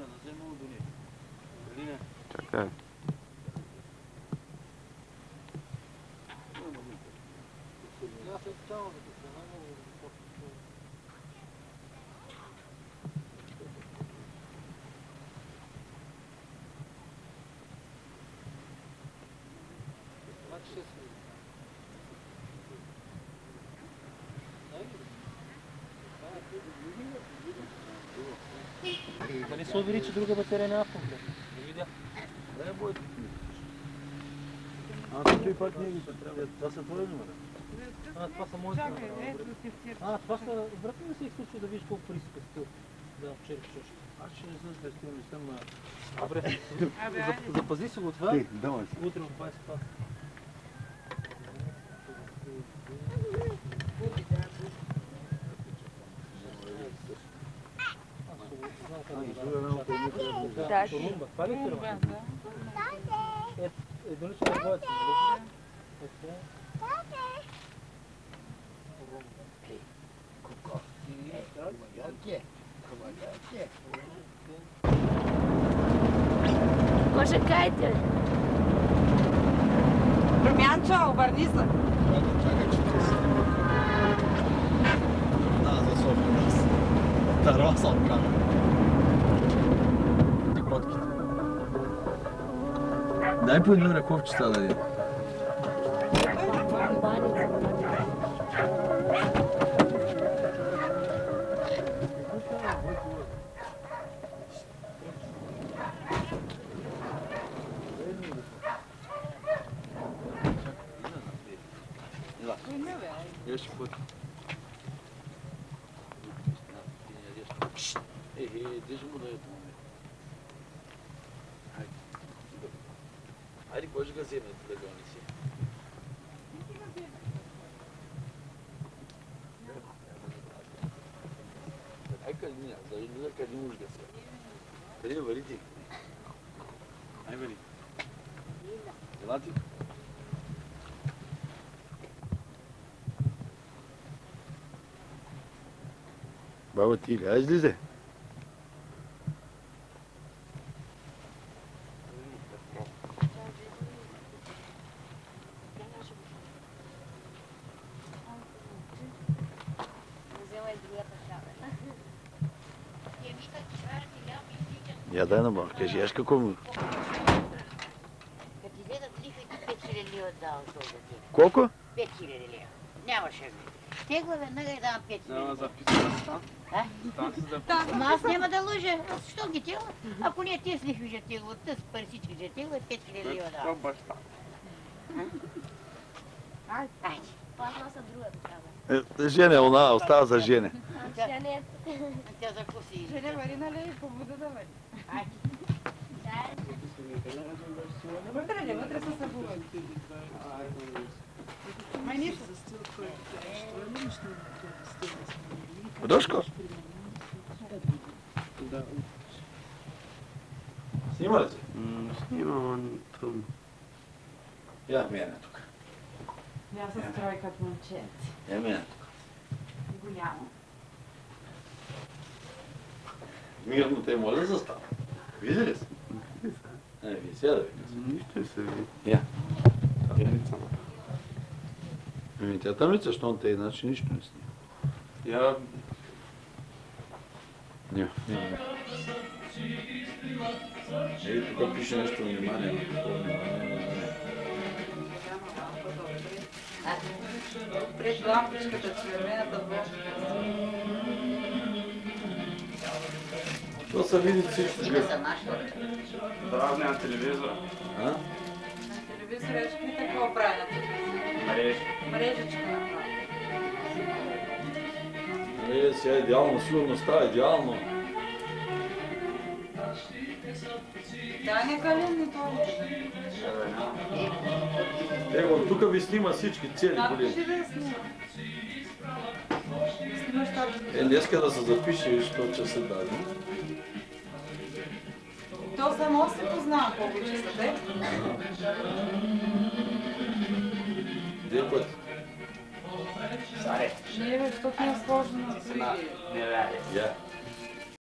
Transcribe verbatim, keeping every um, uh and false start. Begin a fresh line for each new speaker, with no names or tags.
Чакай.
Дали се увери, че друга батерия няма пункта? Не видя.
Да, будет.
А, тук и пак не ги трябва. Това са твои номера? А, това са моите номера. А, това са... Врати ли се их случва да видиш колко пари си пестил? Да, вчера чуш. Аз ще не знам спестил, не съм на... Добре, запази си го това.
Ти, давай си.
Утре в двайсет клас.
Да,
Румба. Това ли е фирма? Е, еднолично да бъдете. Ето.
Почекайте.
Румянчо, обърни се.
Чакай, че ти си. Да, за София нас. Тарваса от камера. Котките. Дай по едно ръковчета да даде. Jeszcze pod... Ej, ej, deixa eu mudar o nome. Aí depois eu gazei muito legal nesse. Ai, calinha, daí não é calinho os gazei. Daí eu variti. Ai, variti. Gelati?
Баба ти ли, излезе. Я дай на баба, кажи, аз какво му...
Като излезат лихвите, пет хиляди лева дал този ден.
Колко?
пет хиляди лева. Нямаше ми. Тегла веднага и давам пет хиляди.
Няма записано.
А? Ама аз няма да лъжа. Аз що ги тегла? Ако не те с лихви ще тегла, те с пари всички ще тегла, пет хиляди лева давам.
баща.
Айде.
Това са друга такава.
Е, Жене, она остава за Жене.
Жене.
Тя за какво си?
Жене вари, нали? Побуда да вари.
Айде.
Вътре не, вътре са събувани. Май нищо.
Дошко?
Снима ли се?
Снимам трудно.
Я мене тук.
Я се строй като момчет.
Я мене тук.
Голямо.
Мирно те моля да застава. Види ли се? Е, ви сега да ви казвам.
Нищо се види.
Я.
Таблица. Ами тя таблица, що те иначе нищо не снима.
Я...
Не, не.
Ей, тук пише нещо внимание. на какво внимание.
Пред лампичката, червената бложка.
То са види всичко.
Има за нашата.
Здраве на телевизора. А?
На телевизора е шпи такова прави на телевизора.
Мреж.
Мрежичка направи.
Нали, сега идеално, сигурно става идеално.
Да, не кален не това.
Его, тук ви снима всички цели
Да,
големи.
пиши да я снима. Снимаш тази.
Е, днеска да се запише, виж, що часа даде.
То само се познава колко часа, де?
Две пъти.
Не, бе, защото не е сложно.
Я.